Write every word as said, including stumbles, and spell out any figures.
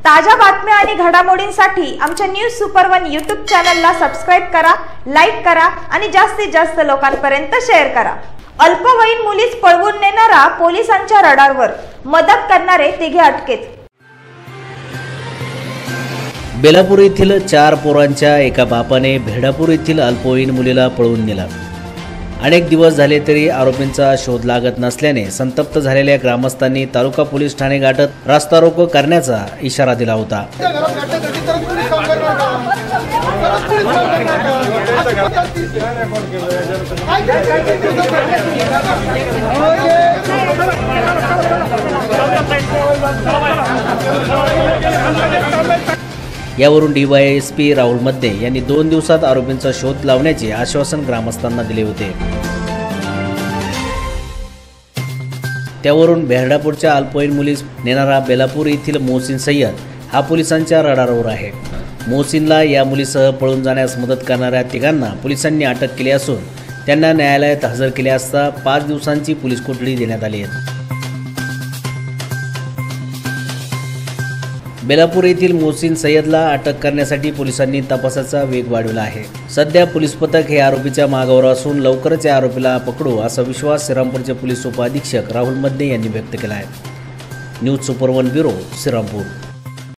ताज्या बातम्या आणि घडामोडींसाठी आमच्या न्यूज सुपर वन यूट्यूब चॅनलला सबस्क्राइब करा, लाईक करा आणि जास्तीत जास्त लोकांपर्यंत शेअर करा। अल्पवयीन मुलीस पळवून नेणारा पोलिसांच्या रडारवर, मदत करणारे तिघे अटकेत। बेलापूर येथील चार पोरांच्या एका बापाने भेडापूर येथील अल्पवयीन मुलीला पळवून नेला। अनेक दिवस झाले तरी आरोपींचा शोध लागत नसल्याने संतप्त झालेल्या ग्रामस्थांनी तालुका पोलीस ठाणे गाठत रास्ता रोको करण्याचा इशारा दिला होता। यावरून डीवायएसपी राहुल मद्दे यांनी दोन दिवसात आरोपींचा शोध लावण्याचे आश्वासन ग्रामस्थांना दिले होते। त्यावरून भेडापूरच्या अल्पवयीन मुलीस नेणारा बेलापूर येथील मोहसिन सय्यद हा पोलिसांच्या रडारवर आहे। मोहसिनला या मुलीसह पळून जाण्यास मदत करणाऱ्या तिघांना पोलिसांनी अटक केली असून त्यांना न्यायालयात हजर केले असता पाच दिवसांची पोलीस कोठडी देण्यात आली आहे। बेलापूर येथील मोहसिन सय्यदला अटक करण्यासाठी पोलिसांनी तपासाचा वेग वाढवला आहे। सध्या पोलीस पथक हे आरोपीच्या मागावर असून लवकरच या आरोपीला पकडू असा विश्वास श्रीरामपूरचे पोलीस उपअधीक्षक राहुल मद्दे यांनी व्यक्त केला आहे। News Super One bureau Shrirampur.